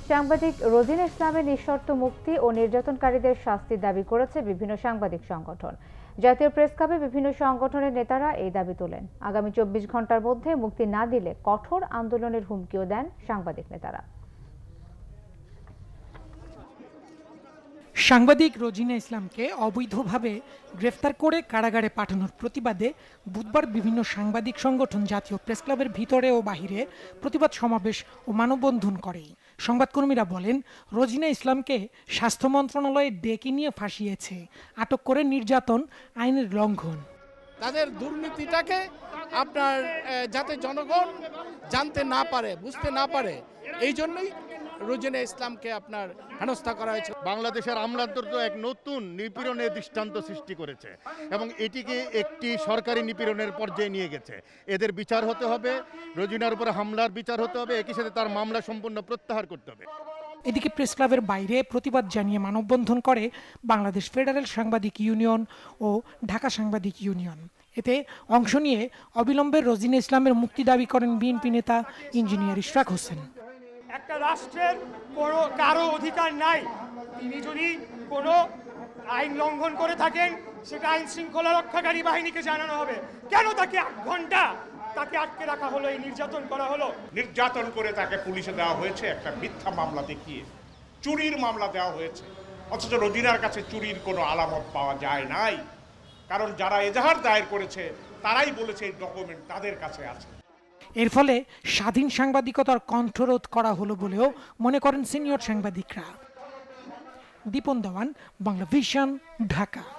সাংবাদিক রোজিনা ইসলামের নিঃশর্ত মুক্তি ও নির্যাতনকারীদের শাস্তির দাবি করেছে বিভিন্ন সাংবাদিক সংগঠন। জাতীয় প্রেস ক্লাবে বিভিন্ন সংগঠনের নেতারা এই দাবি তোলেন। আগামী 24 ঘন্টার মধ্যে মুক্তি না দিলে কঠোর আন্দোলনের হুমকিও দেন সাংবাদিক নেতারা। সাংবাদিক রোজিনা ইসলামকে অবৈধভাবে গ্রেফতার করে কারাগারে পাঠানোর প্রতিবাদে বুধবার বিভিন্ন সাংবাদিক সংগঠন জাতীয় প্রেস ক্লাবের ভিতরে ও বাহিরে প্রতিবাদ সমাবেশ ও মানববন্ধন করে। সংবাদকর্মীরা বলেন, রোজিনা ইসলামকে স্বাস্থ্য মন্ত্রণালয়ে ডেকে নিয়ে ফাঁসিয়েছে, আটক করে নির্যাতন আইনের লঙ্ঘন। তাদের দুর্নীতিটাকে আপনার যাতে জনগণ জানতে না পারে, বুঝতে না পারে, এই জন্যই রোজিনা ইসলামকে আপনার হেনস্থা করা হয়েছে। বাংলাদেশের আমলাতন্ত্র এক নতুন নিপীড়নের দৃষ্টান্ত সৃষ্টি করেছে এবং এটিকে একটি সরকারি নিপীড়নের পর্যায়ে নিয়ে গেছে। এদের বিচার হতে হবে, রোজিনার উপরে হামলার বিচার হতে হবে, একই সাথে তার মামলা সম্পূর্ণ প্রত্যাহার করতে হবে। এদিকে প্রেস ক্লাবের বাইরে প্রতিবাদ জানিয়ে মানববন্ধন করে বাংলাদেশ ফেডারেল সাংবাদিক ইউনিয়ন ও ঢাকা সাংবাদিক ইউনিয়ন। এতে অংশ নিয়ে অবিলম্বে রোজিনা ইসলামের মুক্তি দাবি করেন বিএনপি নেতা ইঞ্জিনিয়ার ইশরাক হোসেন। একটা রাষ্ট্রের কারো অধিকার নাই, তিনি যদি কোনো আইন লঙ্ঘন করে থাকেন সেটা আইন শৃঙ্খলা রক্ষাকারী বাহিনীকে জানানো হবে। কেন তাকে 8 ঘন্টা তাকে আটকে রাখা হলো, এই নির্যাতন করা হলো? নির্যাতন করে তাকে পুলিশে দেওয়া হয়েছে একটা মিথ্যা মামলা দেখিয়ে, চুরির মামলা দেওয়া হয়েছে। অথচ রোজিনার কাছে চুরির কোনো আলামত পাওয়া যায় নাই, কারণ যারা এজাহার দায়ের করেছে তারাই বলেছে এই ডকুমেন্ট তাদের কাছে আছে। এর ফলে স্বাধীন সাংবাদিকতার কণ্ঠরোধ করা হলো বলেও মনে করেন সিনিয়র সাংবাদিকরা। দীপন দেওয়ান, বাংলাভিশন, ঢাকা।